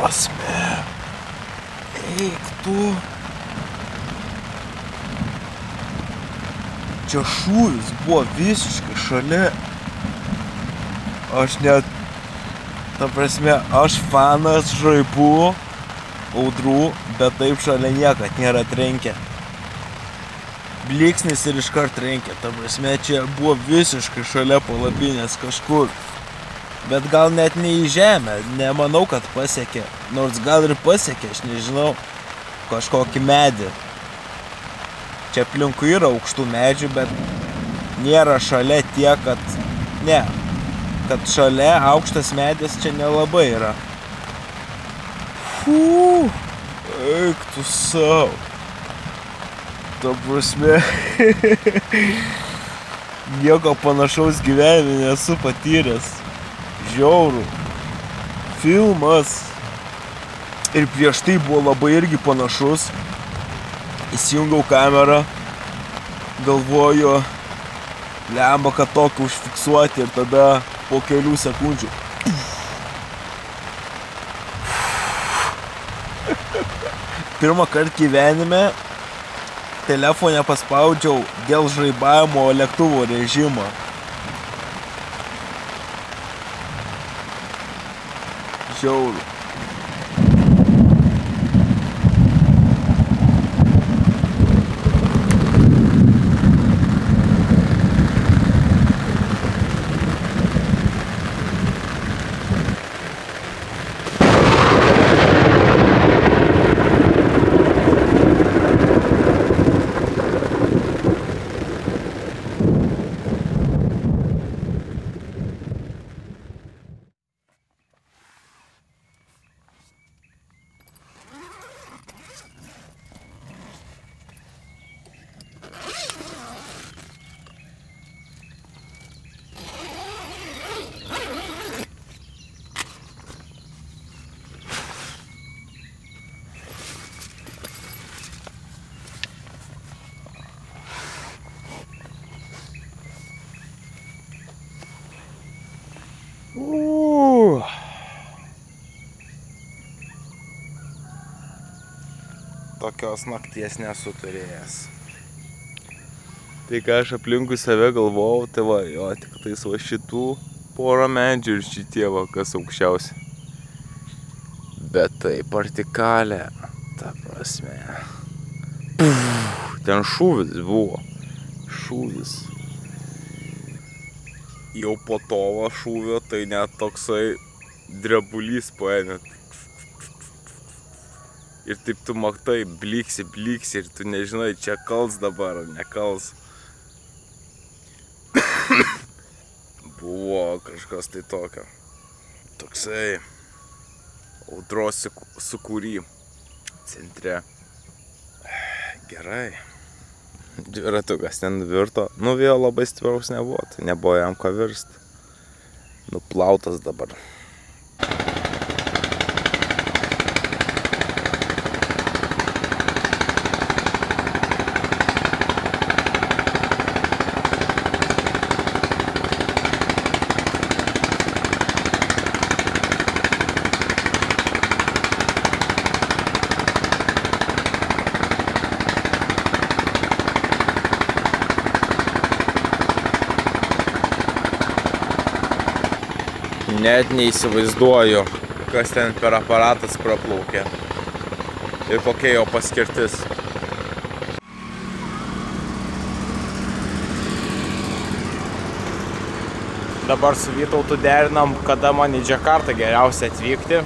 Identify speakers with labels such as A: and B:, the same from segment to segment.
A: prasme. Eik tu. Čia šūvis buvo visiškai šalia. Aš net, ta prasme, aš fanas žaibų, audrų, bet taip šalia niekad nėra trenkę. Bliksnis ir iškart trenkė, ta prasme, čia buvo visiškai šalia palapinės kažkur. Bet gal net ne į žemę, nemanau, kad pasiekė. Nors gal ir pasiekė, aš nežinau, kažkokį medį. Čia aplinkui yra aukštų medžių, bet nėra šalia tiek, kad... Ne, kad šalia aukštas medis čia nelabai yra. Eik tu savo. Ta prasme, nieko panašaus gyvenime nesu patyręs. Žiauru. Filmas. Ir prieš tai buvo labai irgi panašus. Įsijungiau kamerą, galvoju, lemba, kad tokį užfiksuoti ir tada po kelių sekundžių. Pirmą kartą gyvenime telefone paspaudžiau dėl žaibavimo lėktuvo režimo. Žiauru. Tokios nakties nesu turėjęs. Tai ką aš aplinkui save galvojau, tai va, jo, tik tais va šitų porą medžių ir šitie va, kas aukščiausia. Bet tai partikalė, ta prasme. Ten šūvis buvo. Šūvis. Jau po to va šūvio, tai net toksai drebulys paėmė. Ir taip tu matai, bliksi ir tu nežinai, čia kals dabar ar nekals. Buvo kažkas tai tokio. Toksai audros sukūry centre. Gerai. Dviratukas ten virto. Nu, vėjo labai stipraus nebuvo, tai nebuvo jam ką virst. Nuplautas dabar. Net neįsivaizduoju, kas ten per aparatas praplaukė ir kokia jo paskirtis. Dabar su Vytautu derinam, kada man į Džakartą geriausia atvykti.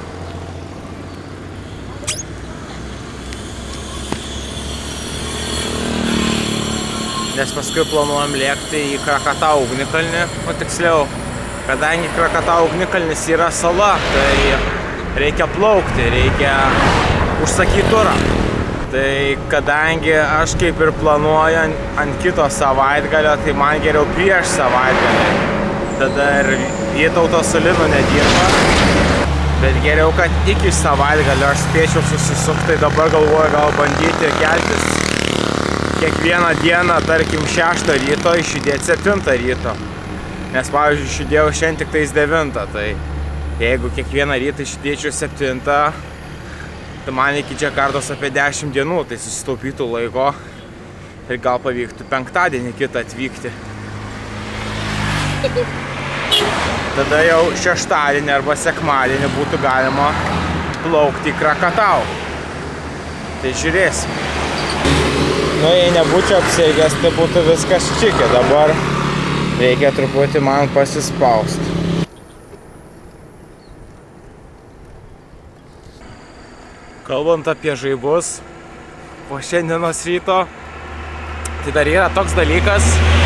A: Nes paskui planuojam lėkti į Krakatau ugnikalnį, o tiksliau, kadangi Krakatau ugnikalnis yra sala, tai reikia plaukti, reikia užsakyti turą. Tai kadangi aš kaip ir planuoju ant kito savaitgalio, tai man geriau prieš savaitgalį. Tada ir Vytauto su Linu nedirba. Bet geriau, kad iki savaitgalio aš spėčiau susisukti, tai dabar galvoju gal bandyti keltis kiekvieną dieną, tarkim 6 ryto, išjudėti 7 ryto. Nes, pavyzdžiui, išjudėjau šiandien tik tais 9, tai jeigu kiekvieną rytą išjudėčiau 7, Tai man iki Džakartos apie 10 dienų, tai susitaupytų laiko ir gal pavyktų penktadienį kitą atvykti. Tada jau šeštadienį arba sekmadienį būtų galima plaukti į Krakatau. Tai žiūrėsim. Nu, jei nebūčiau apsirgęs, tai būtų viskas čikė. Dabar reikia truputį man pasispausti. Kalbant apie žaibus, po šiandienos ryto, tai dar yra toks dalykas.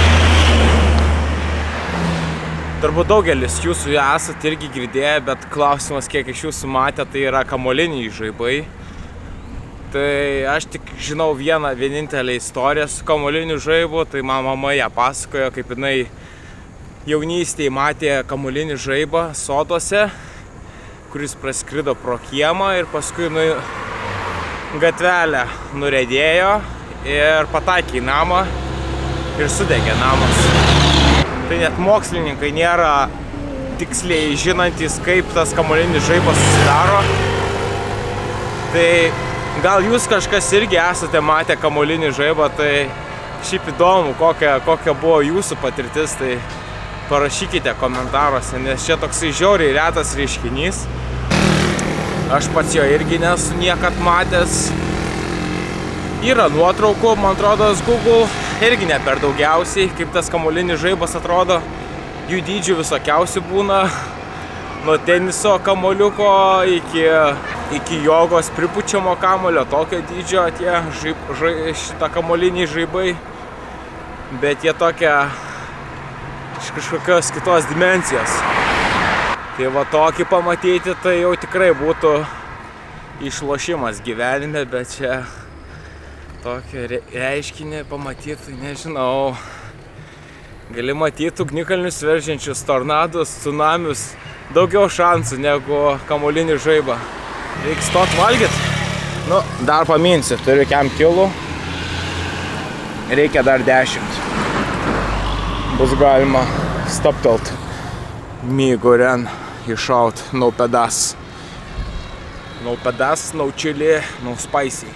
A: Turbūt daugelis jūsų esate irgi girdėję, bet klausimas, kiek iš jūsų matė, tai yra kamuoliniai žaibai. Tai aš tik žinau vienintelę istoriją su kamuoliniu žaibu, tai man mama ją pasakojo, kaip jinai jaunystėje matė kamuolinį žaibą soduose, kuris praskrido pro kiemą ir paskui gatvelę nuriedėjo ir pataikė į namą ir sudegė namas. Tai net mokslininkai nėra tiksliai žinantys, kaip tas kamuolinis žaibas susidaro. Tai gal jūs kažkas irgi esate matę kamuolinį žaibą, tai šiaip įdomu, kokia buvo jūsų patirtis, tai parašykite komentaruose, nes čia toksai žiauriai retas reiškinys. Aš pats jo irgi nesu niekad matęs. Yra nuotraukų, man atrodo, Google irgi ne per daugiausiai, kaip tas kamuolinis žaibas atrodo. Jų dydžių visokiausių būna. Nuo teniso kamuoliuko iki jogos pripučiamo kamuolio, tokio dydžio tie šitą kamuoliniai žaibai. Bet jie tokia iš kažkokios kitos dimensijos. Tai va tokį pamatyti, tai jau tikrai būtų išlošimas gyvenime, bet čia tokį reiškinį pamatyti, nežinau. Gali matyti ugnikalnius veržiančius tornadus, tsunamius, daugiau šansų negu kamuolinį žaibą. Reikia stot valgyt. Nu, dar paminsiu, turiu 5 kilų. Reikia dar 10. Bus galima stoptelt Miguren iššaut no pedas. No pedas, no chili, no spicy.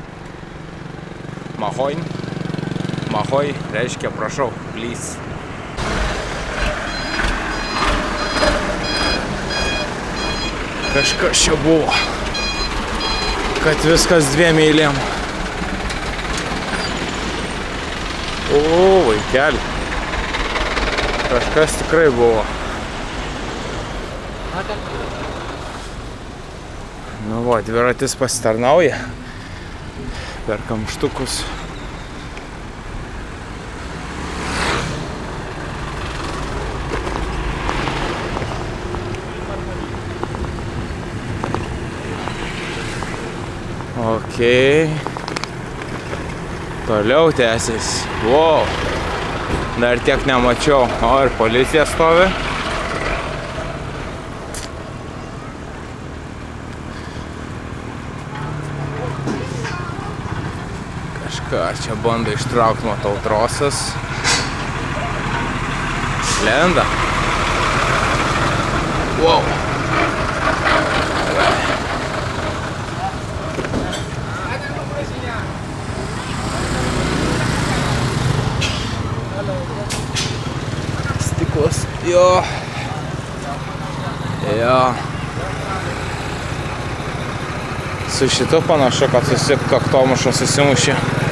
A: Mahoj. Mahoj reiškia prašau, please. Kažkas čia buvo, kad viskas 2 eilėm. O, vaikeli. Kažkas tikrai buvo. Nu va, dviratis pasitarnauja. Perkam štukus. Okei. Toliau tęsis. Wow. Dar tiek nemačiau. O, ir policija stovi. Kažką čia bando ištraukti motautrosas. Lenda. Wow. Stiklas. Jo. Jo. Su šitu panašu, kad kaktomuša susimušė.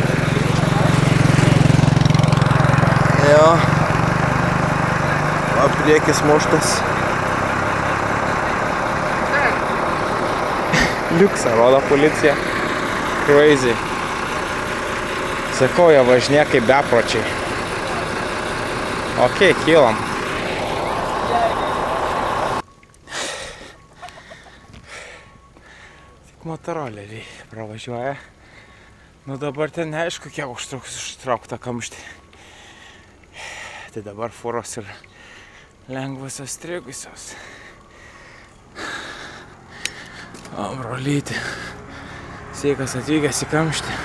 A: Jo. O priekis muštas. Liuksą rodo policija. Crazy. Sakau, jie važinėja kaip bepročiai. Okei, kylam. Tik motoroleriai pravažiuoja. Nu dabar ten neaišku, kiek užtruks ištraukta kamštį. Tai dabar furos ir lengvosios strigusios. O, brolyti. Sveikas atvykęs į kamštį.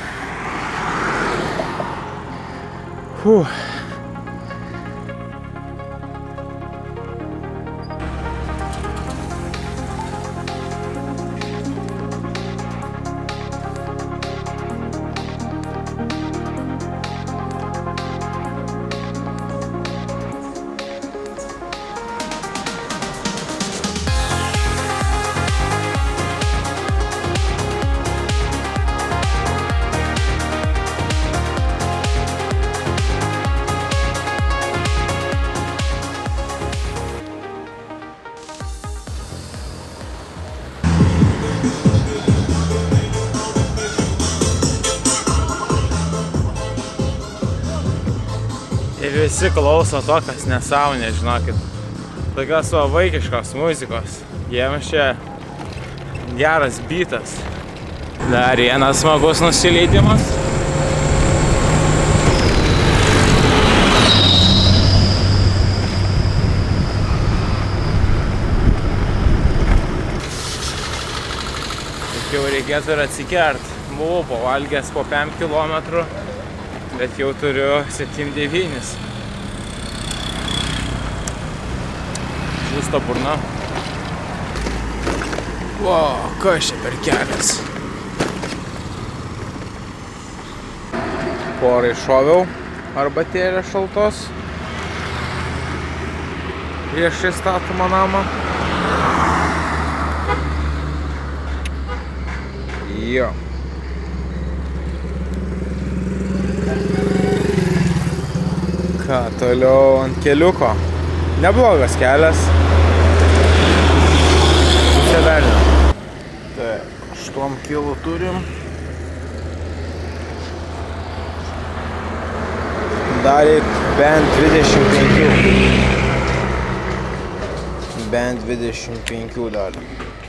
A: Ir visi klauso tokios nesąmonės, žinokit. Tokios va vaikiškos muzikos. Jiems čia geras beatas. Dar vienas smagus nusileidimas. Jau reikėtų ir atsikert. Buvau pavalgęs po 5 kilometrų, bet jau turiu 7-9. Žūsta burna. Wow, kas čia per kelias? Porą iššoviau arbatėlę šaltos priešai statomą namą. Jo. Ką, toliau ant keliuko. Neblogas kelias. Pusė velnio. Taip, 8 kilų turim. Dar reik bent 25. Bent 25 dar.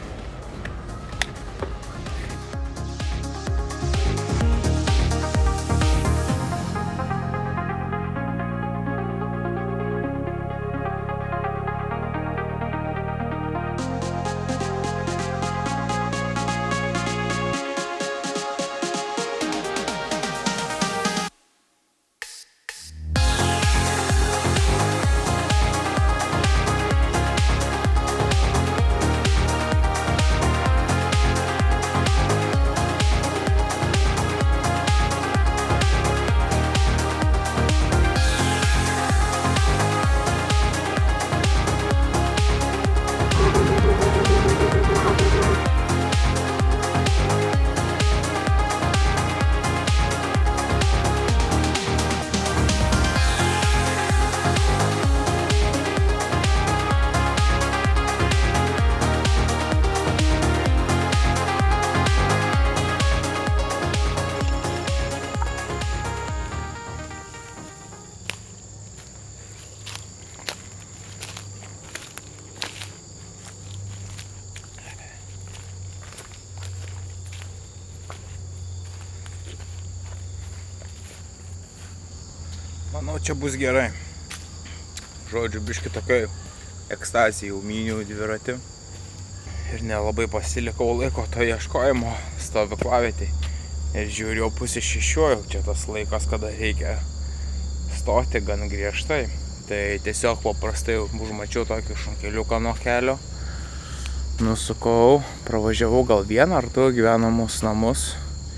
A: Manau, čia bus gerai. Žodžiu, biški tokioj ekstazijai jau myniau dviratį. Ir nelabai pasilikau laiko to ieškojimo stovyklavietėj. Ir žiūriu, jau 5:30, čia tas laikas, kada reikia stoti gan griežtai. Tai tiesiog paprastai užmačiau tokį šunkeliuką nuo kelio. Nusukau, pravažiavau gal 1 ar 2 gyvenamus namus.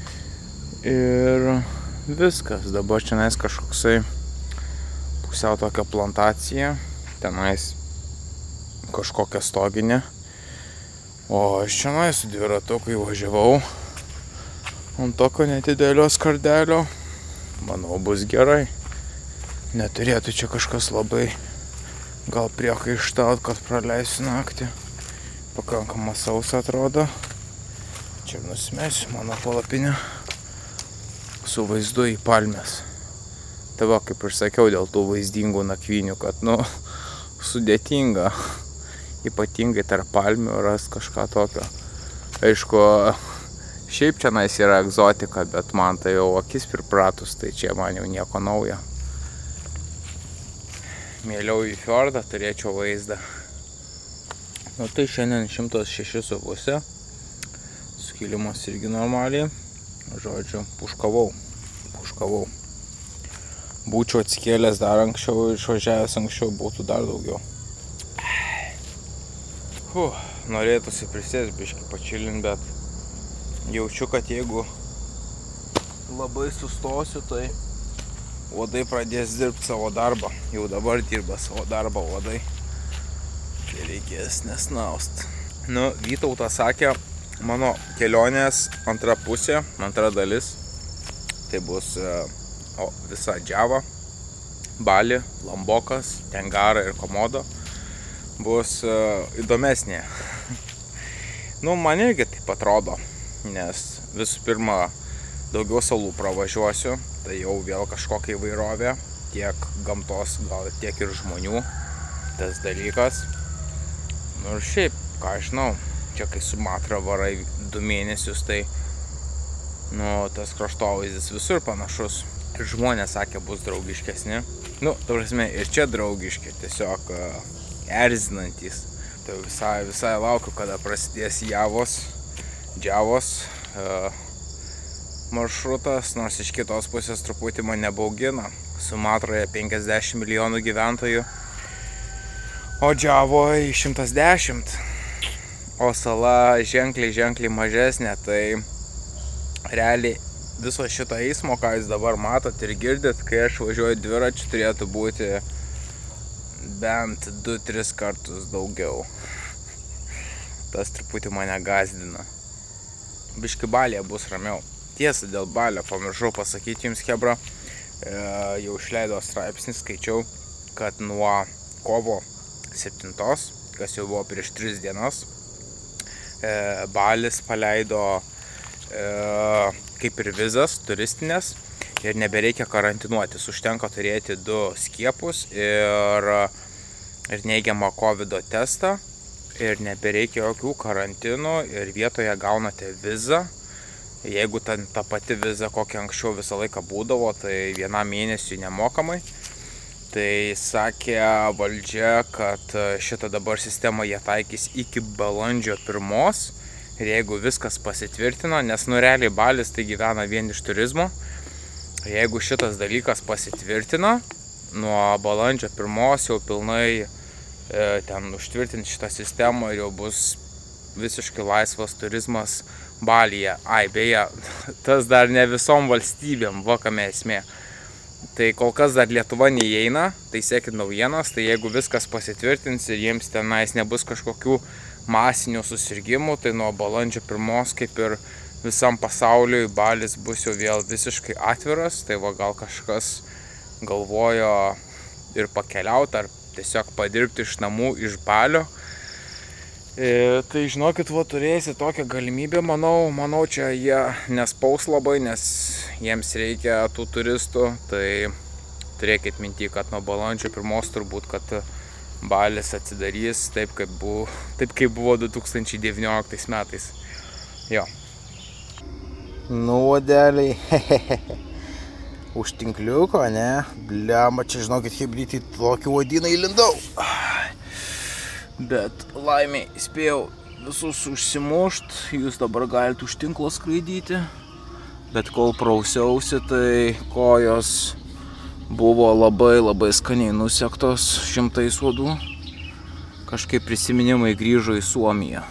A: Ir viskas. Dabar čianais kažkoksai pusiau tokia plantacija. Tenais kažkokia stoginė. O aš čianais su dviratukai važiavau ant tokio nedidelio skardelio. Manau, bus gerai. Neturėtų čia kažkas labai gal priekaištaut, kad praleisiu naktį. Pakankamai sausa atrodo. Čia nusimesiu mano palapinę su vaizdu į palmes. Tai va, kaip ir sakiau, dėl tų vaizdingų nakvynių, kad, sudėtinga, ypatingai tarp palmių ras kažką tokio. Aišku, šiaip čianais yra egzotika, bet man tai jau akis pripratus, tai čia man jau nieko naujo. Mieliau į fjordą turėčiau vaizdą. Tai šiandien 106,5. Skilimas irgi normaliai. Žodžiu, puškavau. Būčiau atsikėlęs dar anksčiau, išvažiavęs anksčiau, būtų dar daugiau. Norėtųsi prisėsti biškį pačilint, bet jaučiu, kad jeigu labai sustosiu, tai uodai pradės dirbti savo darbą. Jau dabar dirba savo darbą uodai. Tai reikės nesnaust. Vytautas sakė, mano kelionės antra pusė, antra dalis, tai bus visa Džiava, Bali, Lambokas, Tengara ir Komodo, bus įdomesnė. Man irgi taip atrodo, nes visų pirma daugiau salų pravažiuosiu, tai jau vėl kažkokia įvairovė. tiek gamtos, gal tiek ir žmonių tas dalykas. Nu ir šiaip, ką aš žinau, čia kai Sumatra varai 2 mėnesius, tai tas kraštovaizdis visur panašus. Ir žmonės sakė, bus draugiškesni. Ta prasme, ir čia draugiški, tiesiog erzinantys. Tai visai laukiu, kada prasidės Džiavos maršrutas, nors iš kitos pusės truputį mane baugina. Sumatroje 50 milijonų gyventojų, o Džiavoje 110. O sala ženkliai mažesnė, tai realiai viso šito eismo, ką jūs dabar matot ir girdit, kai aš važiuoju dviračiu, turėtų būti bent 2-3 kartus daugiau. Tas truputį mane gazdina. Biški Balyje bus ramiau. Tiesa, dėl Balio pamiršau pasakyti jums, chebra, jau išleido straipsnį, skaičiau, kad nuo kovo 7, kas jau buvo prieš 3 dienas, Balis paleido kaip ir vizas turistinės ir nebereikia karantinuotis. Užtenka turėti 2 skiepus ir neigiamą COVID testą ir nebereikia jokių karantinų ir vietoje gaunate vizą. Jeigu ta pati viza, kokia anksčiau visą laiką būdavo, tai 1 mėnesiui nemokamai. Tai sakė valdžia, kad šitą dabar sistemą jie taikys iki balandžio 1. Ir jeigu viskas pasitvirtino, nes realiai Balis tai gyvena vien iš turizmo, jeigu šitas dalykas pasitvirtino, nuo balandžio 1 jau pilnai ten užtvirtinti šitą sistemą ir jau bus visiškai laisvas turizmas Balyje. Beje, tas dar ne visom valstybėm, kame esmė. Tai kol kas dar Lietuva neįeina, tai sekit naujienas, tai jeigu viskas pasitvirtins ir jiems tenais nebus kažkokių masinių susirgymų, tai nuo balandžio 1 kaip ir visam pasauliui Balis bus jau vėl visiškai atviras, tai gal kažkas galvojo ir pakeliauti ar tiesiog padirbti iš namų, iš Balio. Tai žinokit, turėsi tokią galimybę, manau čia jie nespaus labai, nes jiems reikia tų turistų, tai turėkit minty, kad nuo balandžio 1 turbūt, kad Balis atsidarys taip kaip buvo 2019 metais. Jo. Vadeliai, už tinkliuko, ne? Blemba, čia žinokit, hebrytį tokį vadiną įlindau. Bet laimiai spėjau visus užsimušt, jūs dabar galite už tinklo skraidyti. Bet kol prausiausi, tai kojos buvo labai skaniai nusektos 100 uodų. Kažkaip prisiminimai grįžo į Suomiją.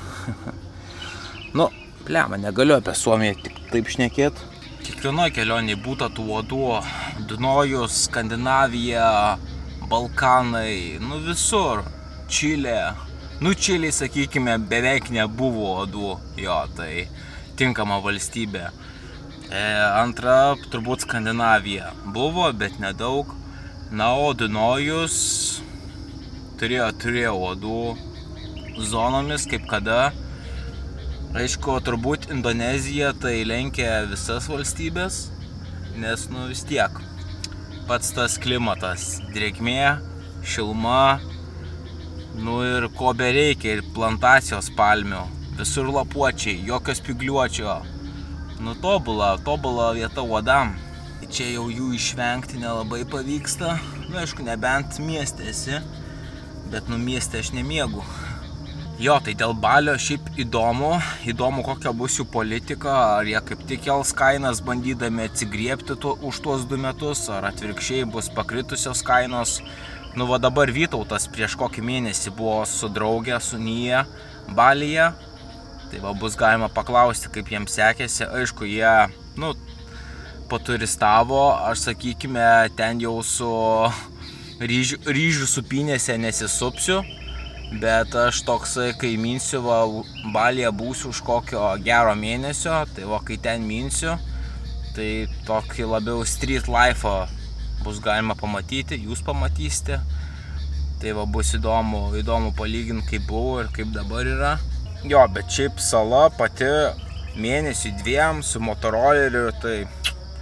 A: Blemba, negaliu apie Suomiją tik taip šnekėt. Kiekvienoje kelionėje būta tų uodų. Dunojus, Skandinavija, Balkanai, visur. Čilė. Čilėj, sakykime, beveik nebuvo uodų. Jo, tai tinkama valstybė. Antra, turbūt Skandinavija. Buvo, bet nedaug. O Dunojus turėjo uodų zonomis, kaip kada. Aišku, turbūt Indonezija tai lenkia visas valstybės, nes vis tiek pats tas klimatas, drėgmė, šiluma, ir ko bereikia, ir plantacijos palmių, visur lapuočiai, jokio spygliuočio, tobula vieta uodam. Čia jau jų išvengti nelabai pavyksta, aišku, nebent mieste esi, bet mieste aš nemiegu. Jo, tai dėl Balio šiaip įdomu, kokia bus jų politika, ar jie kaip tik kels kainas bandydami atsigriebti už tuos 2 metus, ar atvirkščiai bus pakritusios kainos. Dabar Vytautas prieš kokį mėnesį buvo su drauge, su Nija Balyje, tai bus galima paklausti, kaip jiems sekėsi. Aišku, jie, paturistavo, aš sakykime, ten jau su ryžių supynėse nesisupsiu. Bet aš toksai, kai minsiu, Balyje būsiu už kokio gero mėnesio, tai kai ten minsiu, tai tokį labiau street life'ą bus galima pamatyti, jūs pamatysite. Tai bus įdomu palyginti, kaip buvo ir kaip dabar yra. Jo, bet šiaip sala pati mėnesį 2 su motoroleriu, tai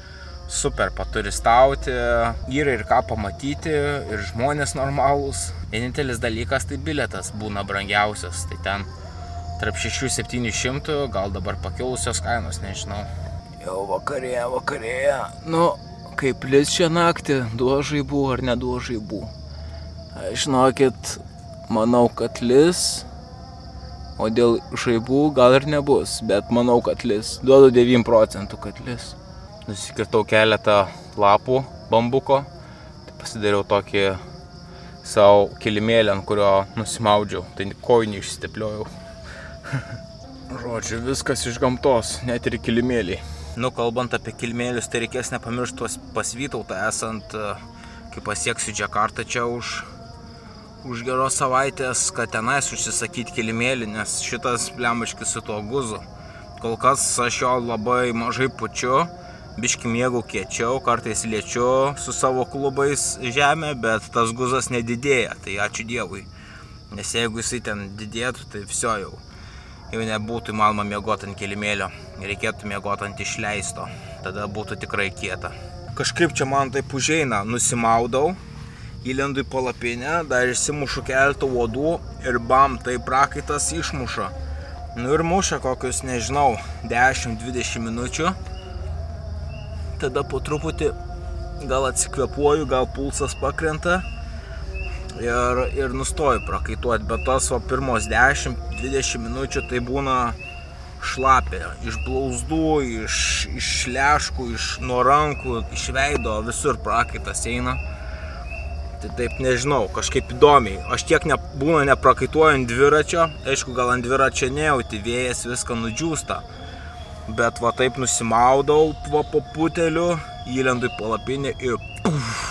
A: super paturistauti, yra ir ką pamatyti, ir žmonės normalūs. Vienintelis dalykas tai bilietas būna brangiausias, tai ten tarp 600-700, gal dabar pakilusios kainos, nežinau. Jau vakarėja. Nu, kaip lis šią naktį, duo žaibų ar neduo žaibų. Žinokit, manau, kad lis, o dėl žaibų gal ir nebus, bet manau, kad lis. Duodu 9%, kad lis. Nusikirtau keletą lapų bambuko, tai pasidariau tokį savo kilimėlį, ant kurio nusimaudžiau, tai kojų neišstipliojau. Žodžiu, viskas iš gamtos, net ir kilimėliai. Nu, kalbant apie kilimėlius, tai reikės nepamiršti pas Vytautą esant, kai pasieksiu Džakartą čia už geros savaitės, kad tenais užsisakyti kilimėlį, nes šitas blembačkis su tuo guzu. Kol kas aš jo labai mažai pučiu, biškį mėgau kiečiau, kartais liečiu su savo klubais žemę, bet tas guzas nedidėja, tai ačiū Dievui. Nes jeigu jisai ten didėtų, tai viso jau nebūtų įmanoma miegoti ant kilimėlio, reikėtų miegoti ant išleisto, tada būtų tikrai kieta. Kažkaip čia man taip užeina, nusimaudau, įlendu į palapinę, dar išsimušu keletą uodų ir bam, tai prakaitas išmuša. Nu ir muša kokius, nežinau, 10-20 minučių, tada po truputį gal atsikvėpuoju, gal pulsas pakrenta ir nustoju prakaituoti, bet tos pirmos 10-20 minučių tai būna šlapė, iš blauzdų, iš leškų, nuo rankų, iš veido, visur prakaitas eina. Tai taip nežinau, kažkaip įdomiai. Aš tiek būna neprakaituoju ant dviračio, aišku, gal ant dviračio nejauti, vėjas viską nudžiūsta. Bet va taip nusimaudau po puteliu, įlendu į palapinę ir puf,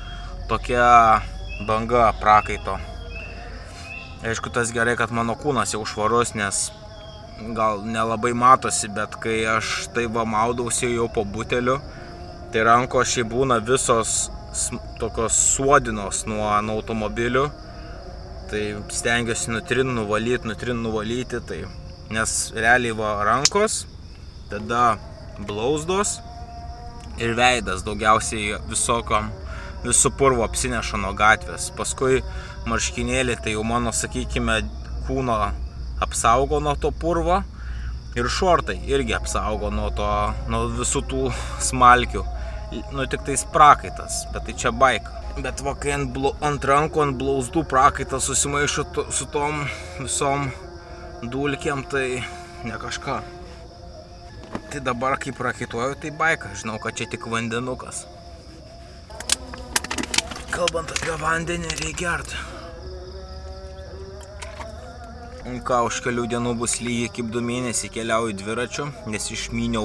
A: tokia banga prakaito. Aišku, tas gerai, kad mano kūnas jau švarus, nes gal nelabai matosi, bet kai aš tai va maudausi jau po buteliu, tai rankos šiai būna visos tokios suodinos nuo automobilių. Tai stengiuosi nuvalyti, tai, nes realiai va rankos, tada blauzdos ir veidas daugiausiai visų purvo apsineša nuo gatvės. Paskui marškinėlį, tai jau mano, sakykime, kūno apsaugo nuo to purvo ir šortai irgi apsaugo nuo visų tų smalkių. Nu, tik tais prakaitas, bet tai čia baika. Bet va, kai ant rankų, ant blauzdų prakaitas susimaišo su tom visom dulkėm, tai ne kažką. Tai dabar, kai prakaituoju, tai baika. Žinau, kad čia tik vandenukas. Kalbant apie vandenį, reikia gerti. Ką, už kelių dienų bus lygiai kaip 2 mėnesiai keliauju dviračiu, nes išmyniau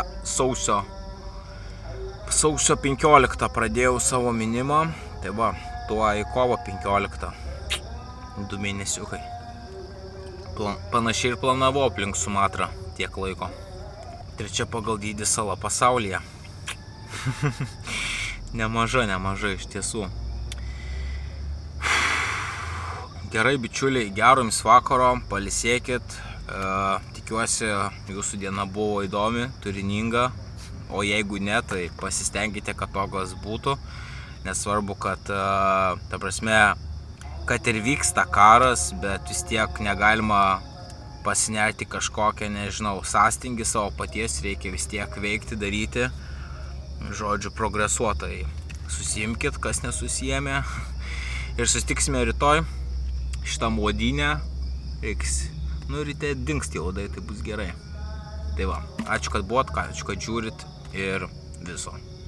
A: sausio 15 pradėjau savo minimą. Tai va, tuo į kovo 15. 2 mėnesiukai. Panašiai ir planavau aplink Sumatrą tiek laiko. 3 pagal dydį sala pasaulyje. Nemaža iš tiesų. Gerai, bičiuliai, gero jums vakaro, pailsėkit. Tikiuosi, jūsų diena buvo įdomi, turininga. O jeigu ne, tai pasistengkite, kad tokios būtų. Nesvarbu, kad, ta prasme, kad ir vyksta karas, bet vis tiek negalima pasinerti kažkokią, nežinau, sąstingį savo paties, reikia vis tiek veikti, daryti. Žodžiu, progresuotai. Susiimkit, kas nesusijėmė. Ir susitiksime rytoj. Šitam uodynę reiks, nu ryte dingsti uodai, tai bus gerai. Tai va, ačiū, kad buvot, ačiū, kad žiūrit ir viso.